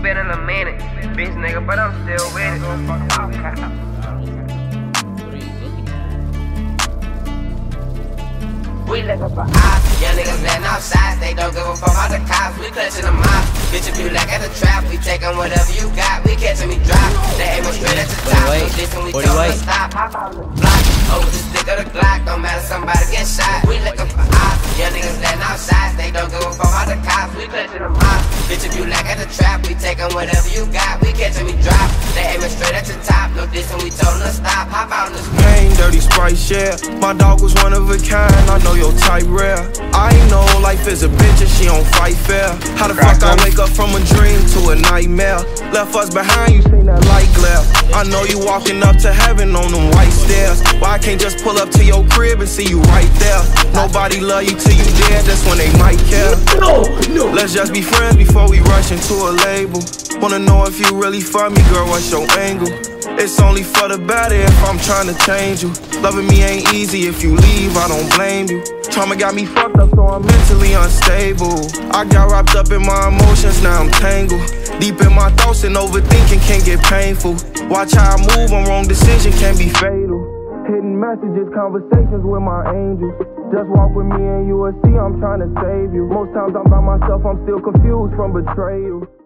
been in a minute, bitch nigga, but I'm still with it. We looking for ops, young niggas letting off shots. They don't give a fuck about the cops, we clutching them off. Bitch, if you lack at the trap, we taking whatever you got. We catching me drop, they aiming straight at the top. No diss when we told them to stop. Hop out the block, over the stick of the Glock. Don't matter, somebody get shot. We looking for ops, young niggas letting off shots. They don't give a fuck about the cops, we clutching them off. Bitch, if you lack at the trap, we taking whatever you got. We catching me drop, they aiming straight at the top. No diss when we told them to stop. Hop out the Pain, dirty Sprite, yeah. My dog was one of a kind, I know your type rare. I know life is a bitch and she don't fight fair. How the fuck I wake up from a dream to a nightmare? Left us behind, you seen that light glare. I know you walking up to heaven on them white stairs. Why I can't just pull up to your crib and see you right there? Nobody love you till you dead, that's when they might care. Let's just be friends before we rush into a label. Wanna know if you really for me, girl, what's your angle? It's only for the better if I'm trying to change you. Loving me ain't easy, if you leave, I don't blame you. Trauma got me fucked up, so I'm mentally unstable. I got wrapped up in my emotions, now I'm tangled. Deep in my thoughts and overthinking can get painful. Watch how I move, on wrong decision can be fatal. Hidden messages, conversations with my angels. Just walk with me and you will see I'm trying to save you. Most times I'm by myself, I'm still confused from betrayal.